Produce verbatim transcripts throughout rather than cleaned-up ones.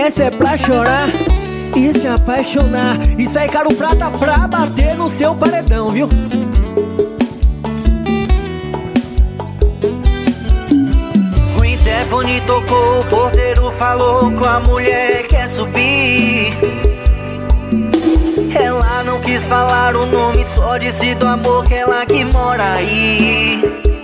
Mas se é pra chorar e se apaixonar, isso aí caro prata pra bater no seu paredão, viu? O interfone tocou, o porteiro falou com a mulher que quer subir. Ela não quis falar o nome, só disse do amor que ela que mora aí.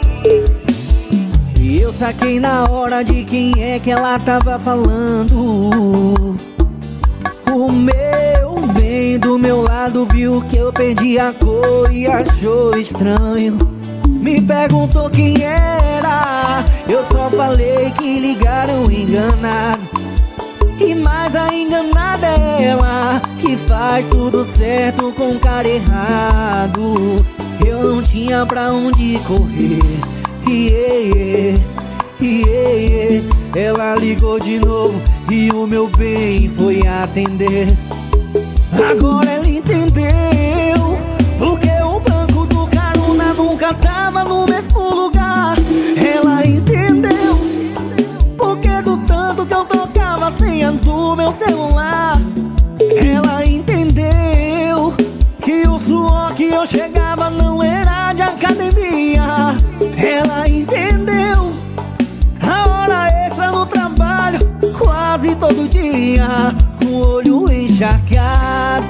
E eu saquei na hora de quem é que ela tava falando. O meu bem do meu lado viu que eu perdi a cor e achou estranho. Me perguntou quem era, eu só falei que ligaram enganado. E mais a enganada é ela, que faz tudo certo com o cara errado. Eu não tinha pra onde correr. Yeah, yeah, yeah. Ela ligou de novo e o meu bem foi atender. Agora ela entendeu porque o banco do carona nunca tava no mesmo lugar. Ela entendeu porque do tanto que eu trocava a senha do meu celular. Ela entendeu que o suor que eu chegava não era de academia. Ela entendeu a hora extra no trabalho, quase todo dia, com o olho encharcado.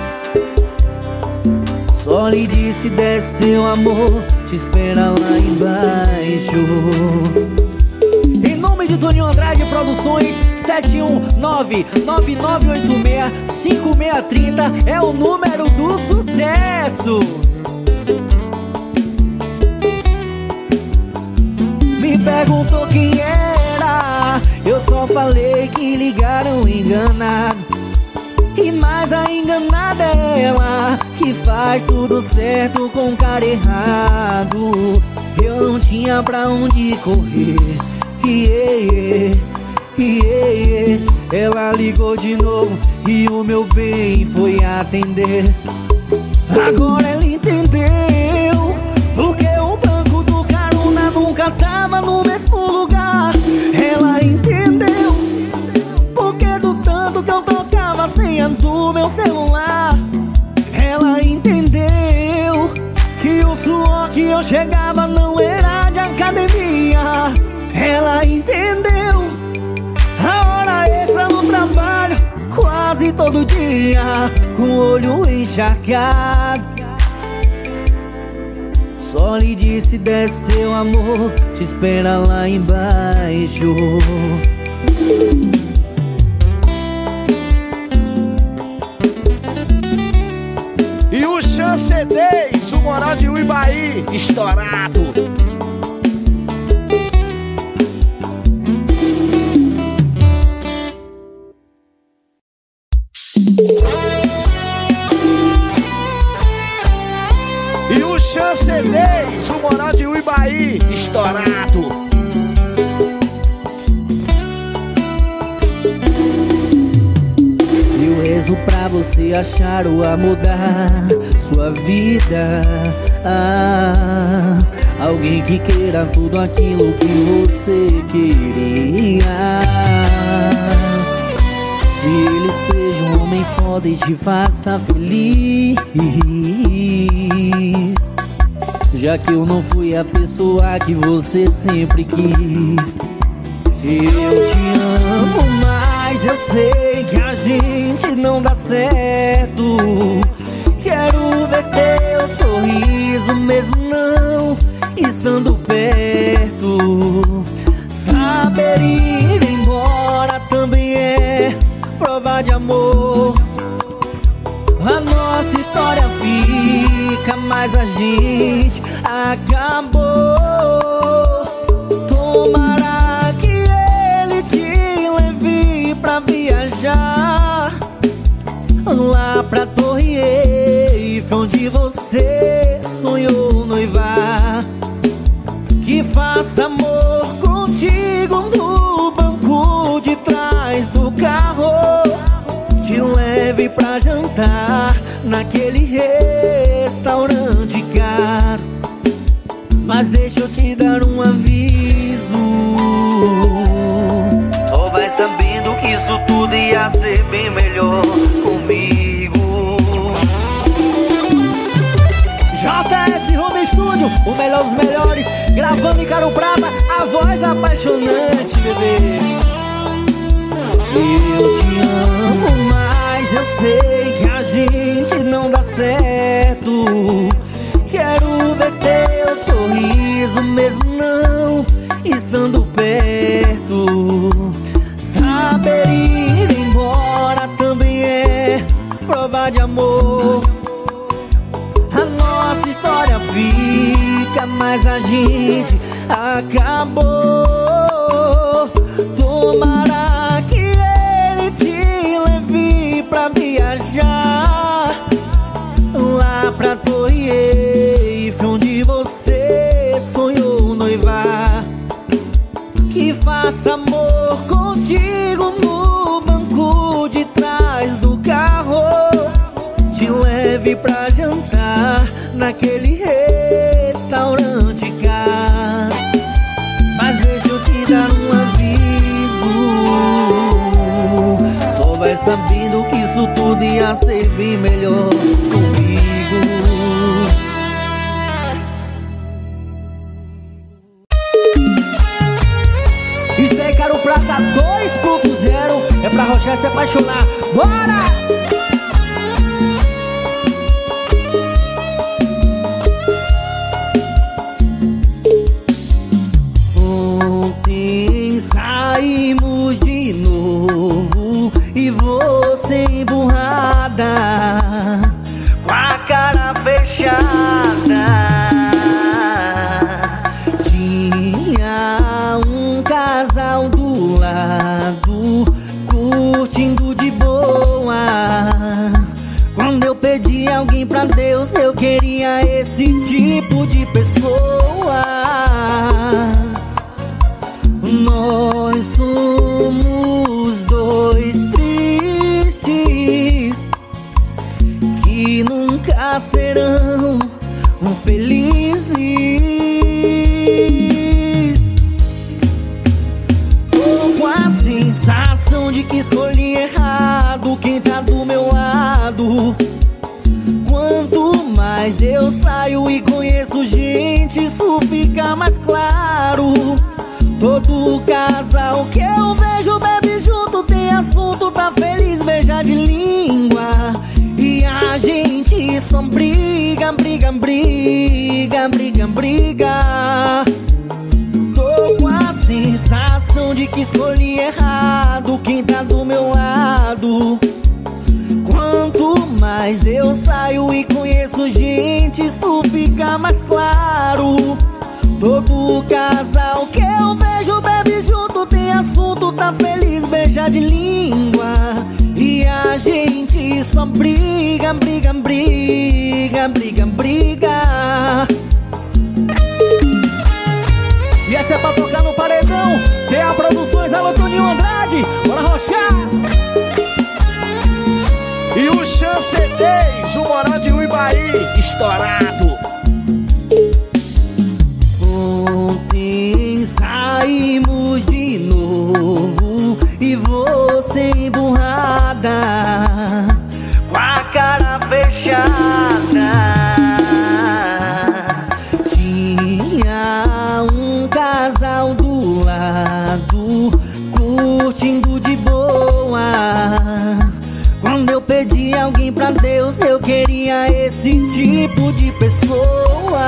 Só lhe disse desce seu amor, te espera lá embaixo. Em nome de Toninho Andrade Produções, sete um nove, nove nove oito seis, cinco seis três zero é o número do sucesso. Me perguntou quem era, eu só falei que ligaram enganado. E mais a enganada é ela, que faz tudo certo com o cara errado. Eu não tinha pra onde correr. Yeah, yeah, yeah. Ela ligou de novo e o meu bem foi atender. Agora ela entendeu porque o banco do carona nunca tava no mesmo lugar. Ela entendeu porque do tanto que eu trocava a senha do meu celular. Ela entendeu que o suor que eu chegava não era de academia. Ela entendeu a hora extra no trabalho, quase todo dia, com o olho encharcado. Só lhe disse desce seu amor, te espera lá embaixo. E o Chance dez, o Moral de Uibaí, estourado. E o Chance dez, o Moral de Uibaí, estourado. E o rezo pra você achar o amor da sua vida. Ah, alguém que queira tudo aquilo que você queria. Que ele seja um homem foda e te faça feliz. Já que eu não fui a pessoa que você sempre quis. Eu te amo, mas eu sei que a gente não dá certo. Quero ver teu sorriso mesmo não estando perto. Saber ir embora também é prova de amor. A nossa história fica, mas a gente acabou. Tomara que ele te leve pra viajar lá pra Torre Eiffel, onde você sonhou noivar. Que faça amor contigo no banco de trás do carro. Te leve pra jantar naquele restaurante caro. Mas deixa eu te dar um aviso. Só vai sabendo que isso tudo ia ia ser bem melhor comigo. J S Home Studio, o melhor dos melhores, gravando em Caro Prata, a voz apaixonante, bebê. Eu te amo, mas eu sei que a gente não dá certo. Quero ver teu sorriso, mesmo não estando perto. Saber ir embora também é prova de amor. A nossa história fica, mas a gente acabou. Tomara que ele te leve pra viajar lá pra Torre Eiffel, onde você sonhou noivar. Que faça amor contigo no banco de trás do carro, te leve pra jantar naquele restaurante caro. Mas deixa eu te dar um aviso, só vai sabendo que isso tudo ia ser bem melhor comigo. Isso aí, Caro Prata dois ponto zero, é pra Rochelle se apaixonar. Bora! Ontem saímos de novo e você emburrada, com a cara fechada. Tinha um casal do lado, curtindo de boa. Quando eu pedi alguém pra Deus, eu queria esse tipo de pessoa. Nós somos dois tristes que nunca serão felizes. Tô com a sensação de que escolhi errado quem tá do meu lado. Quanto mais eu saio e conheço gente, isso fica mais claro. Todo casal que eu vejo bebe junto, tem assunto, tá feliz, beija de língua. E a gente só briga, briga, briga, briga, briga. Tô com a sensação de que escolhi errado quem tá do meu lado. Quanto mais eu saio e conheço gente, isso fica mais claro. Todo casal que eu vejo bebe junto, tem assunto, tá feliz, beija de língua. E a gente só briga, briga, briga, briga, briga. E essa é pra tocar no paredão, tem a Produções, alô Toninho Andrade, bora rochar. E o Chance dez, o Moral de Uibaí, estourado. Ontem saímos de novo e você emburrada, com a cara fechada. tinha um casal do lado, curtindo de boa. Quando eu pedi alguém pra Deus, eu queria esse tipo de pessoa.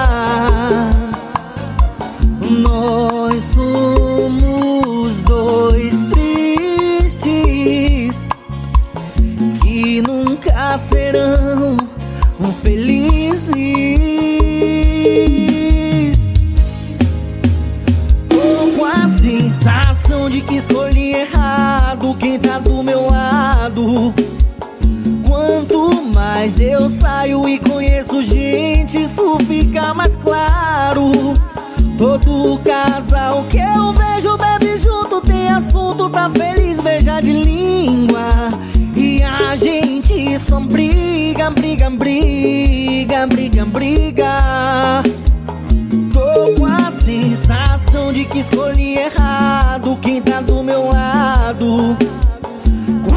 Nós somos dois tristes que nunca serão felizes. Tô com a sensação de que escolhi errado quem tá do meu lado. Quanto mais eu saio e conheço gente, isso fica mais claro. Todo casal que eu vejo bebe junto, tem assunto, tá feliz, beija de língua. E a gente só briga, briga, briga, briga, briga. Tô com a sensação de que escolhi errado quem tá do meu lado.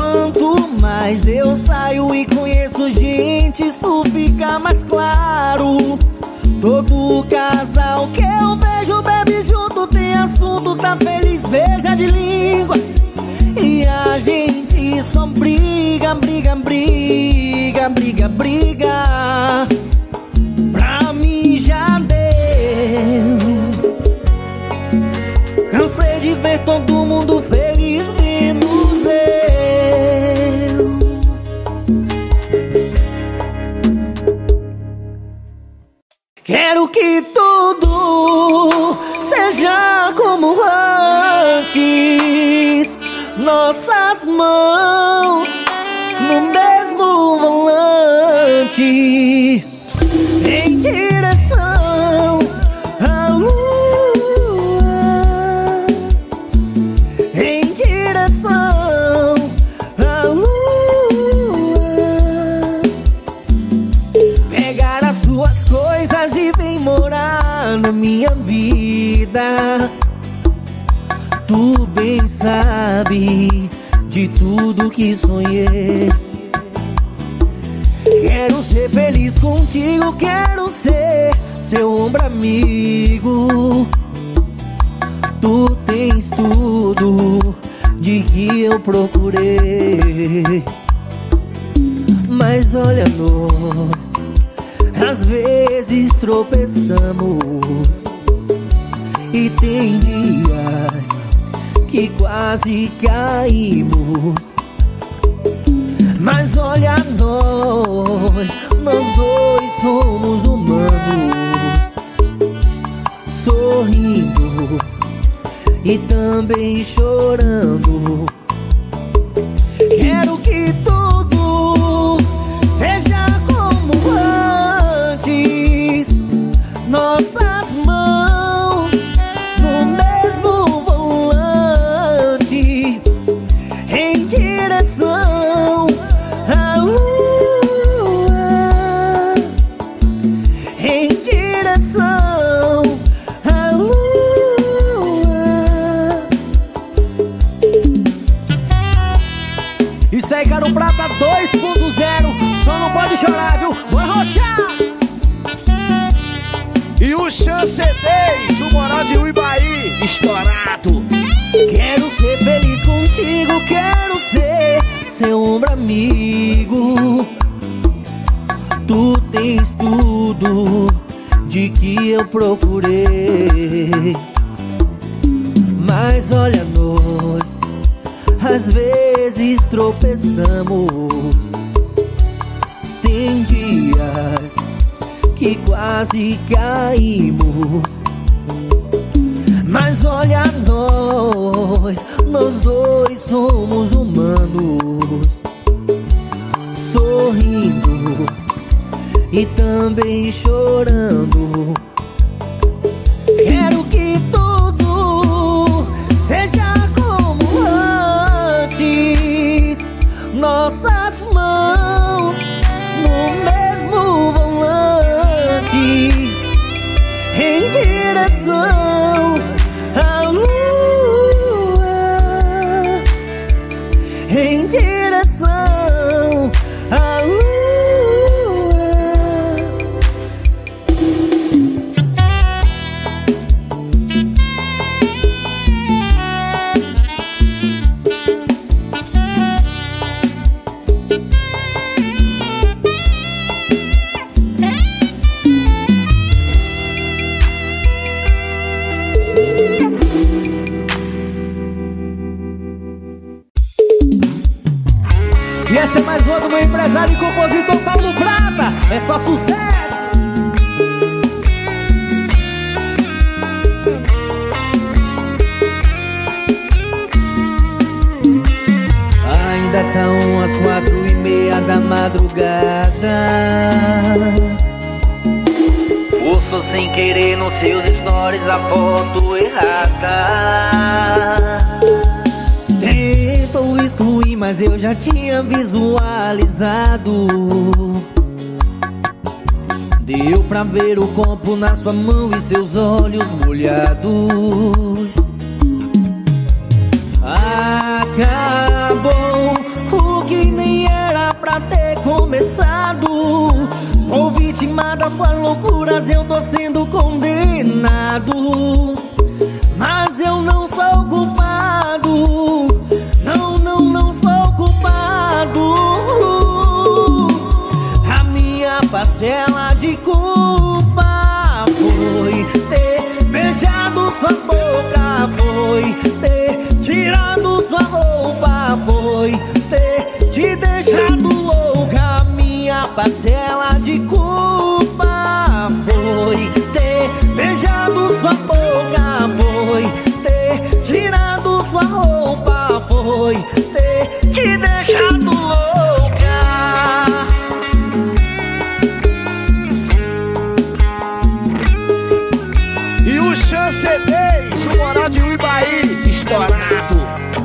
Mas eu saio e conheço gente, isso fica mais claro. Todo casal que eu vejo bebe junto, tem assunto, tá feliz, beija de língua. E a gente só briga, briga, briga, briga, briga. Pra mim já deu. Cansei de ver todo mundo feliz, menos eu. Quero que tudo seja como antes. Nossas mãos no mesmo volante, em direção à lua, em direção à lua. Pegar as suas coisas e vem morar na minha vida. Tu bem sabe de tudo que sonhei. Quero ser feliz contigo, quero ser seu ombro amigo. Tu tens tudo de que eu procurei. Mas olha nós, às vezes tropeçamos. E tem dias que quase caímos. Mas olha nós, nós dois somos humanos, sorrindo e também chorando. Quero que tudo seja como antes. Nossas mãos no mesmo volante, em direção à lua, em direção à lua. Isso aí, Caro Prata dois ponto zero. Só não pode chorar, viu? Vai roxar. E o Chance dez, o Moral de Uibaí, estourado. Quero ser feliz contigo, quero ser seu ombro amigo. Tu tens tudo de que eu procurei. Mas olha nós, às vezes tropeçamos. Tem dias que quase caímos. Mas olha nós, nós dois somos humanos, sorrindo e também chorando. Quero que tudo seja como antes. Nossas mãos no mesmo volante, em direção à lua, em direção à lua. E essa é mais uma do meu empresário e compositor Paulo Prata. É só sucesso. Ainda tá umas quatro e meia da madrugada. Ouço sem querer nos seus stories a foto errada. Tentou excluir, mas eu já tinha visualizado. Deu pra ver o copo na sua mão e seus olhos molhados. Acabou o que nem suas loucuras eu tô sendo condenado. Mas eu não sou culpado. Não, não, não sou culpado. A minha parcela de culpa foi ter beijado sua boca, foi ter tirado sua roupa, foi ter te deixado louca. A minha parcela de culpa foi ter beijado sua boca, foi ter tirado sua roupa, foi ter te deixado louca. E o Chance dez, o moral de Uibaí, estourado.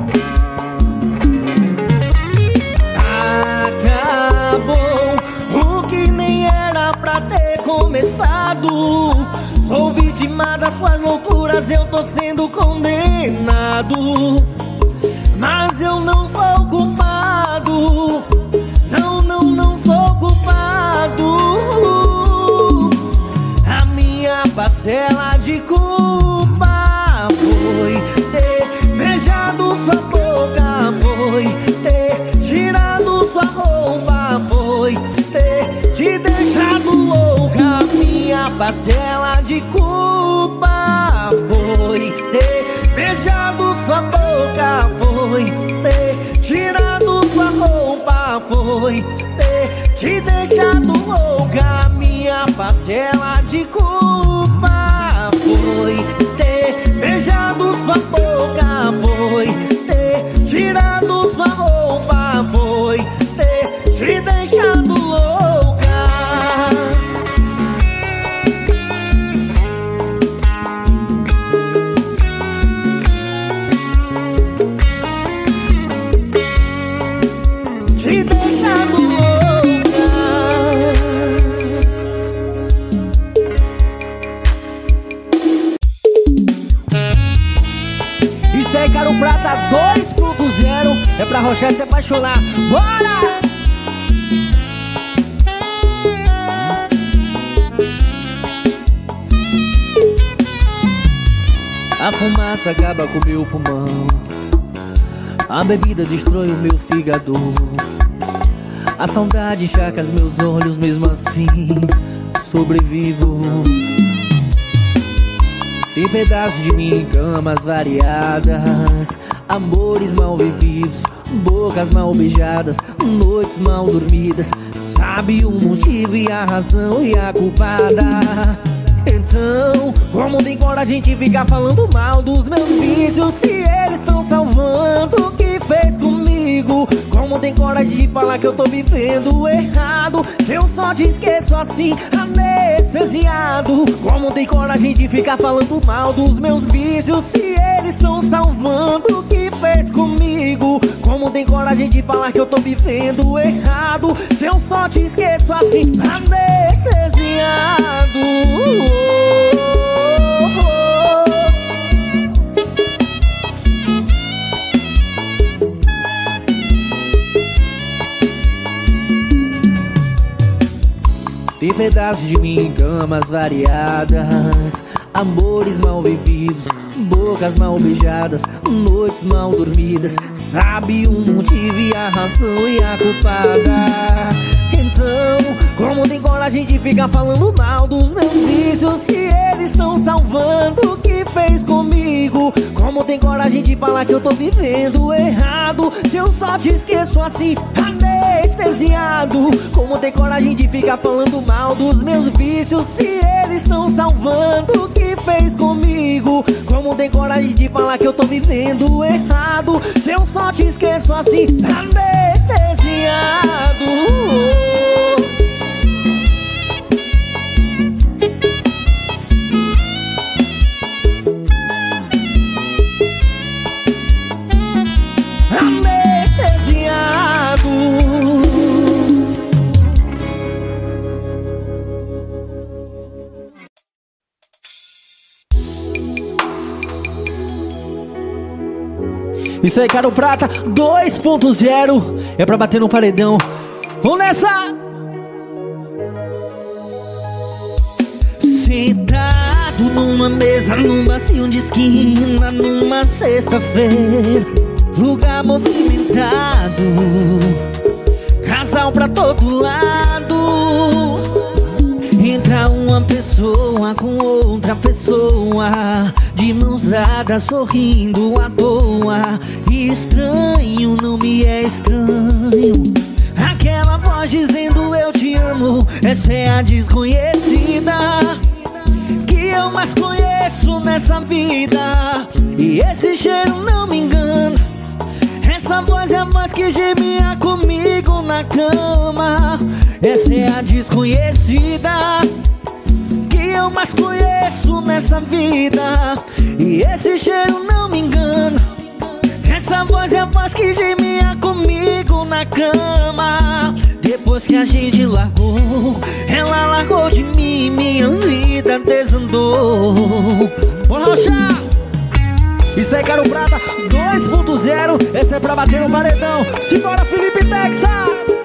Acabou o que nem era pra ter começado. Sou vítima das suas loucuras, eu tô sendo condenado. Mas eu não sou culpado. Não, não, não sou culpado. A minha parcela de culpa foi ter beijado sua boca, foi ter tirado sua roupa, foi ter te deixado louca. A minha parcela de culpa foi ter beijado sua boca, foi ter tirado sua roupa, foi ter te deixado louca. A minha parcela de culpa foi ter beijado sua boca, foi ter tirado sua roupa, foi ter te deixado louca. Te deixado louca. Isso aí, Caro Prata dois ponto zero. É pra Rochelle se apaixonar. Bora! A fumaça acaba com meu pulmão, a bebida destrói o meu fígado, a saudade encharca os meus olhos, mesmo assim sobrevivo. Tem pedaços de mim em camas variadas, amores mal vividos, bocas mal beijadas, noites mal dormidas. Sabe o motivo e a razão e a culpada. Então, como tem coragem de ficar falando mal dos meus vícios, se eles estão salvando o que fez comigo? Como tem coragem de falar que eu tô vivendo errado, se eu só te esqueço assim, anestesiado? Como tem coragem de ficar falando mal dos meus vícios, se eles estão salvando o que fez comigo? Como tem coragem de falar que eu tô vivendo errado, se eu só te esqueço assim, anestesiado? Tem pedaços de mim em camas variadas, amores mal vividos, bocas mal beijadas, noites mal dormidas. Sabe o motivo e a razão e a culpada. Então, como tem coragem de ficar falando mal dos meus vícios, se eles estão salvando o que fez comigo? Como tem coragem de falar que eu tô vivendo errado, se eu só te esqueço assim, anestesiado? Como tem coragem de ficar falando mal dos meus vícios, se eles estão salvando o que fez comigo? Como tem coragem de falar que eu tô vivendo errado, se eu só te esqueço assim, anestesiado? Isso aí, Caro Prata dois ponto zero. É pra bater no paredão. Vamos nessa! Sentado numa mesa, num barzinho de esquina, numa sexta-feira, lugar movimentado, casal pra todo lado. Entra uma pessoa com outra pessoa, de mãos dadas, sorrindo à toa. Estranho, não me é estranho aquela voz dizendo eu te amo. Essa é a desconhecida que eu mais conheço nessa vida. E esse cheiro não me engana, essa voz é a voz que gemia comigo na cama. Essa é a desconhecida que eu mais conheço nessa vida. E esse cheiro não me engana, essa voz é a voz que gemia comigo na cama. Depois que a gente largou, ela largou de mim, minha vida desandou. Bora roxar! Isso aí, Caro Prata dois ponto zero. Esse é pra bater no paredão. Simbora, Felipe Texas!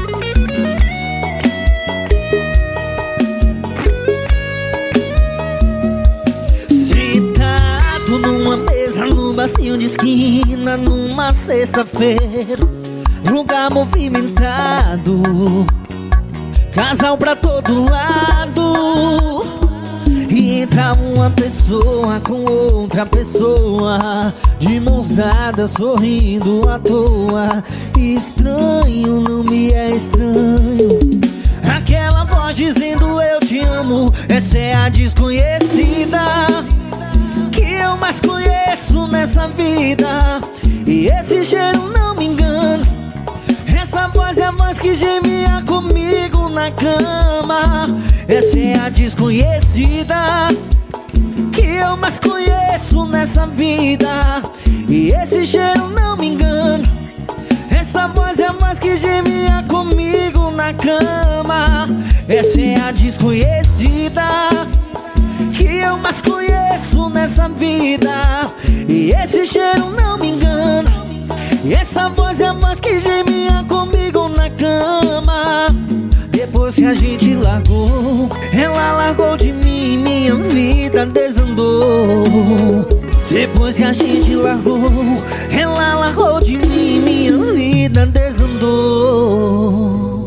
Sentado numa mesa, num barzinho de esquina, numa sexta-feira, lugar movimentado, casal pra todo lado. E entra uma pessoa com outra pessoa, de mãos dadas, sorrindo à toa. Estranho, não me é estranho aquela voz dizendo eu te amo. Essa é a desconhecida que eu mais conheço nessa vida. E esse cheiro não me engana, essa voz é a voz que gemia comigo na cama. Essa é a desconhecida que eu mais conheço nessa vida. E esse cheiro não me engana, essa voz é a voz que gemia comigo na cama. Essa é a desconhecida que eu mais conheço nessa vida. E esse cheiro não me engana, essa voz é a voz que gemia comigo na cama. Depois que a gente largou, ela largou de mim, minha vida desandou. Depois que a gente largou, ela largou de mim, minha vida desandou.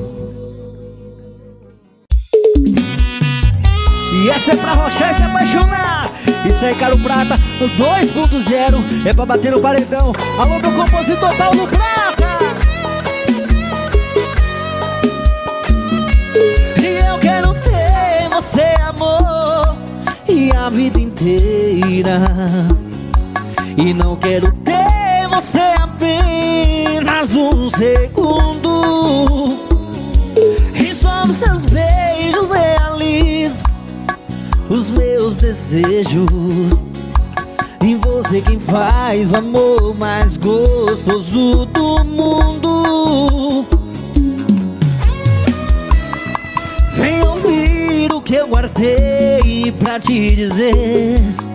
E essa é pra rochar e se apaixonar. Isso aí, Caro Prata dois ponto zero. É pra bater no paredão. Alô, meu compositor Paulo Prata. E eu quero ter você, amor, e a vida inteira. E não quero ter você apenas um segundo. E só nos seus beijos realizo os meus desejos. Em você quem faz o amor mais gostoso do mundo. Vem ouvir o que eu guardei pra te dizer,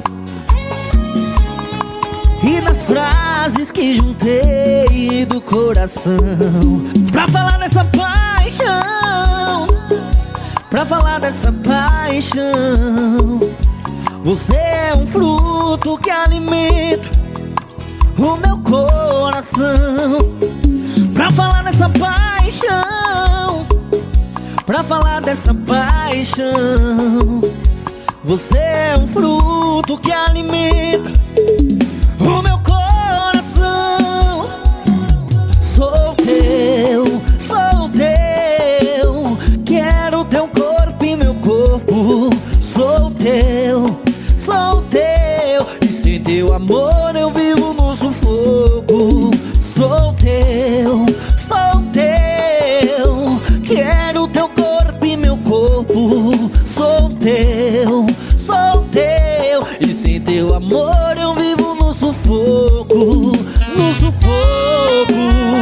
e nas frases que juntei do coração, pra falar dessa paixão, pra falar dessa paixão. Você é um fruto que alimenta o meu coração. Pra falar dessa paixão, pra falar dessa paixão. Você é um fruto que alimenta o meu coração. Sou teu, sou teu, quero teu corpo e meu corpo. Sou teu, sou teu, e sem teu amor eu vivo no sufoco. Sou teu, sou teu, quero teu corpo e meu corpo. Sou teu, sou teu, e sem teu amor eu vivo no sufoco, no sufoco.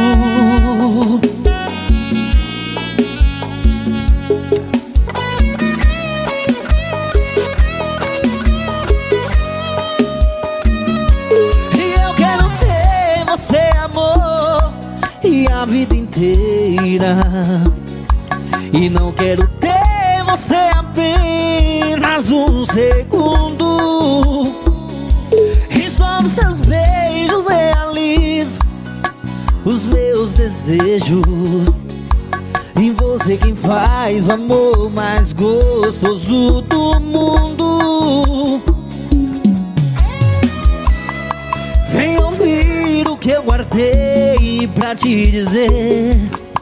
A vida inteira. E não quero ter você apenas apenas um segundo, e só nos seus beijos realizo os meus desejos. Em você quem faz o amor mais gostoso do mundo. Vem ouvir o que eu guardei pra te dizer,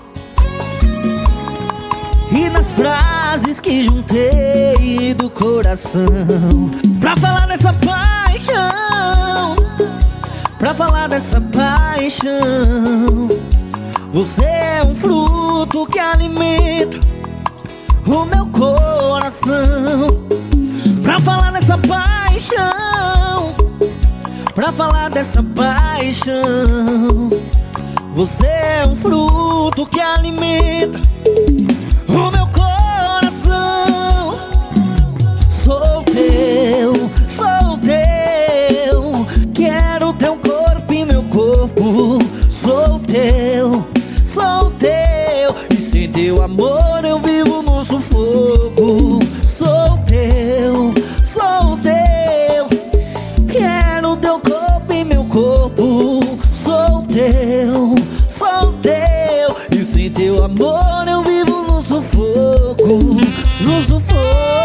e nas frases que juntei do coração, pra falar dessa paixão, pra falar dessa paixão. Você é um fruto que alimenta o meu coração. Pra falar dessa paixão, pra falar dessa paixão. Você é um fruto que alimenta o meu coração. Sou teu, sou teu, quero teu corpo e meu corpo. Sou teu, sou teu, e sem teu amor eu vivo no sufoco. Sou teu, sou teu, quero teu corpo e meu corpo. Sou teu, sou teu, e sem teu amor eu vivo no sufoco, no sufoco.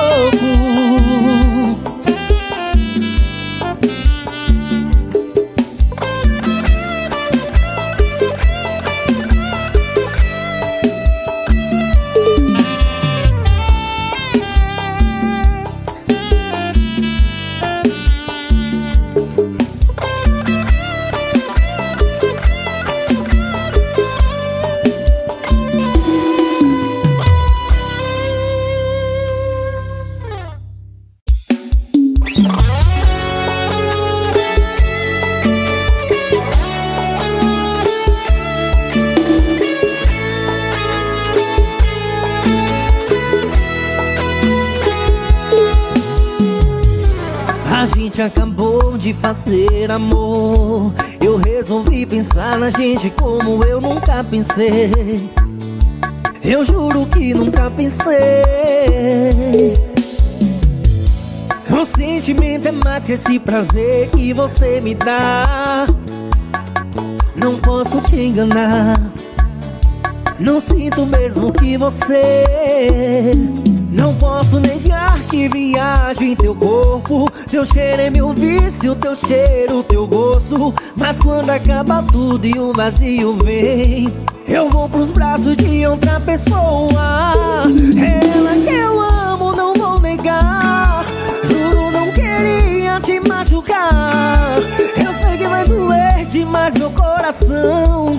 A gente acabou de fazer amor, eu resolvi pensar na gente como eu nunca pensei. Eu juro que nunca pensei. O sentimento é mais que esse prazer que você me dá. Não posso te enganar, não sinto mesmo que você. Não posso negar que viajo em teu corpo. Teu cheiro é meu vício, teu cheiro, teu gosto. Mas quando acaba tudo e o vazio vem, eu vou pros braços de outra pessoa. Ela que eu amo, não vou negar. Juro, não queria te machucar. Eu sei que vai doer demais meu coração.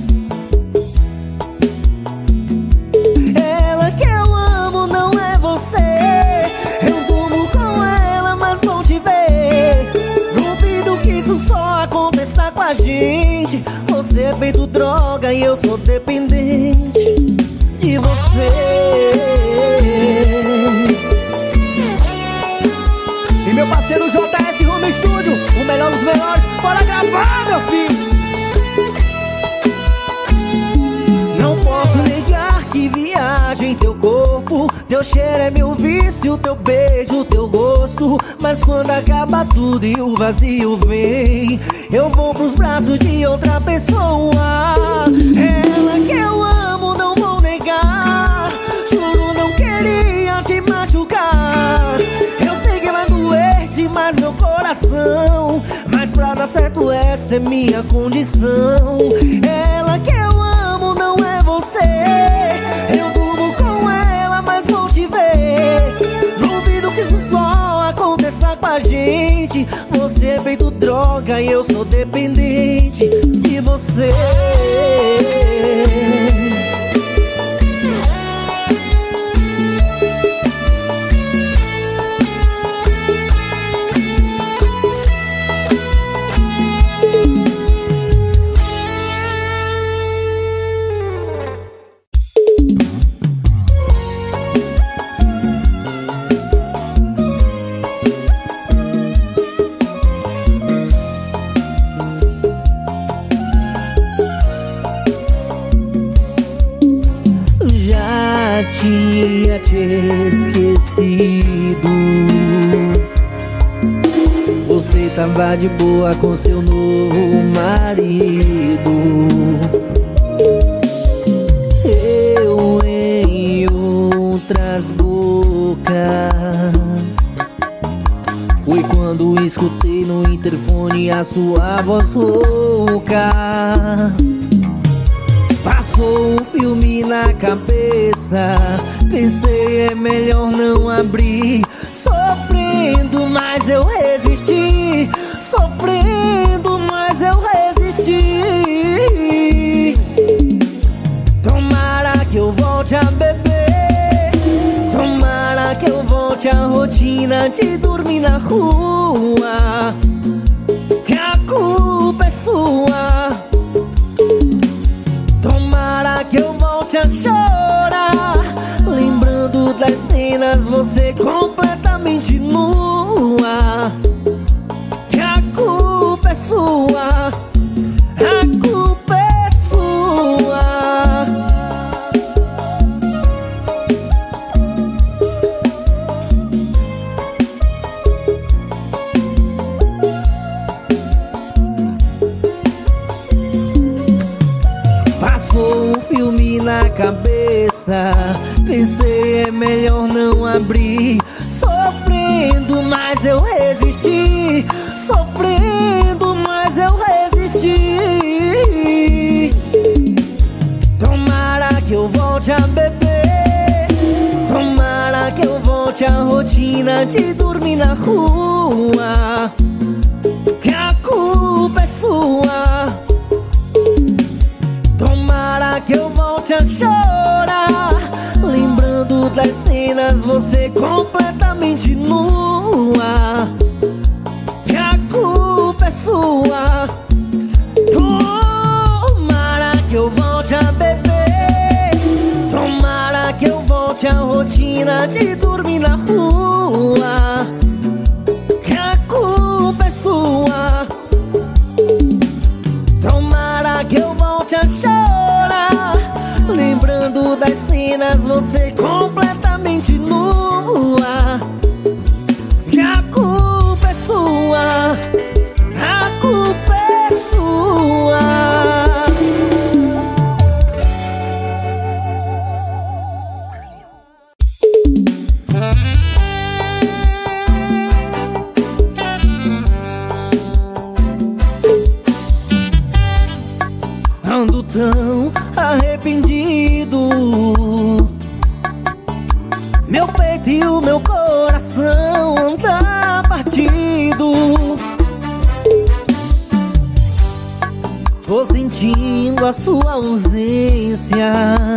Ela que eu amo não é você. Eu durmo com ela, mas não te ver. Duvido que isso só aconteça com a gente. Você é feito droga e eu sou dependente de você. E meu parceiro J S Home Studio, o melhor dos melhores, bora gravar, meu filho. Não posso negar que viajo em teu corpo. Teu cheiro é meu vício, teu beijo, teu gosto. Mas quando acaba tudo e o vazio vem, eu vou pros braços de outra pessoa. Ela que eu amo, não vou negar. Juro, não queria te machucar. Eu sei que vai doer demais meu coração, mas pra dar certo essa é minha condição. Ela que eu amo não é você. Eu durmo com ela, mas vou te ver. Duvido que isso só aconteça com a gente. Você é feito droga e eu sou dependente de você. tinha te esquecido. Você tava de boa com seu novo marido. Eu em outras bocas. Foi quando escutei no interfone a sua voz rouca. Passou um filme na cabeça. Pensei é melhor não abrir. Sofrendo, mas eu resisti. Sofrendo, mas eu resisti. Tomara que eu volte a beber. Tomara que eu volte à rotina de dormir na rua. Que a culpa é sua. Tomara que eu volte a chorar, lembrando das cenas, você completamente nua. Que a culpa é sua. A culpa é sua. Passou um filme na cabeça. Pensei é melhor não abrir. Sofrendo, mas eu resisti. Sofrendo, mas eu resisti. Tomara que eu volte a beber. Tomara que eu volte à rotina de dormir na rua. Que a culpa é sua. Tomara que eu volte a chorar, lembrando das cenas, você completamente nua. Que a culpa é sua. Tomara que eu volte a beber. Tomara que eu volte à rotina de dormir na rua. Que a culpa é sua. Tomara que eu volte a chorar, lembrando das cenas, você completamente nua. Que a culpa é sua. A culpa é sua. Ando tão arrependido. Meu peito e o meu coração anda partido. Tô sentindo a sua ausência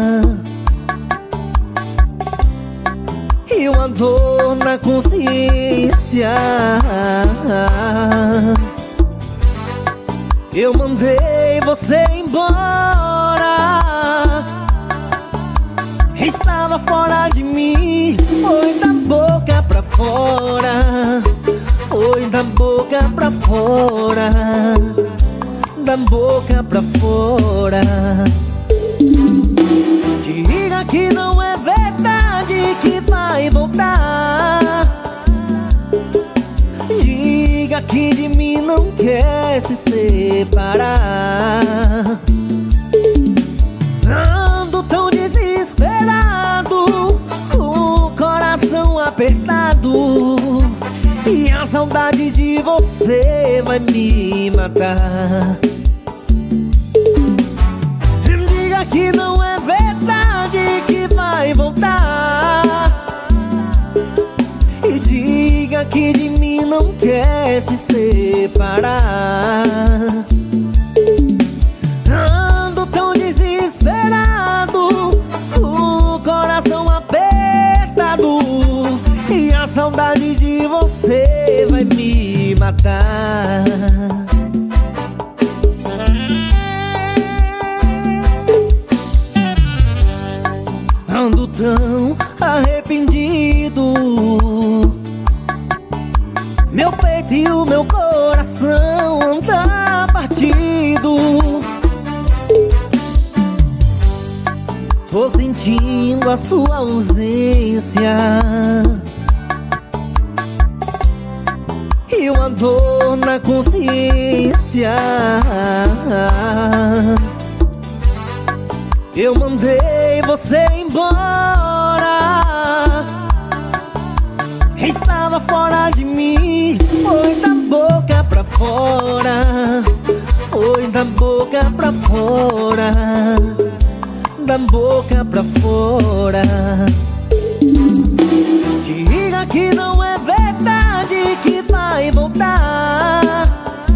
e uma dor na consciência. Eu mandei você embora. Estava fora de mim. Foi da boca pra fora. Foi da boca pra fora. Da boca pra fora. Diga que não é verdade que vai voltar. Diga que de mim não quer se separar. Ando tão desesperado, com o coração apertado, e a saudade de você vai me matar. Diga que não é verdade que vai voltar. E diga que de mim não quer se separar. Ando tão desesperado, o coração apertado, e a saudade de você vai me matar. Ando tão arrependido. Meu peito e o meu coração anda a sua ausência e uma dor na consciência. Eu mandei você embora, estava fora de mim. Foi da boca pra fora, foi da boca pra fora, da boca pra fora. Diga que não é verdade que vai voltar.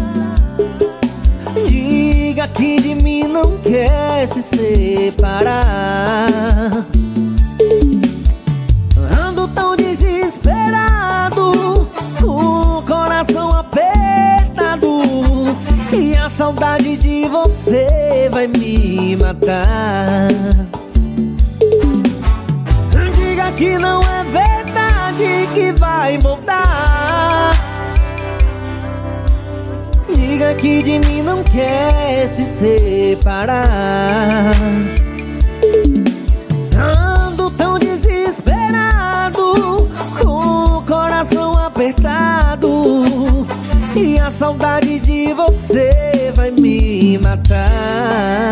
Diga que de mim não quer se separar. Ando tão desesperado, o coração apertado, e a saudade de você vai me matar. Diga que não é verdade que vai voltar. Diga que de mim não quer se separar. Ando tão desesperado, com o coração apertado, e a saudade de você vai me matar.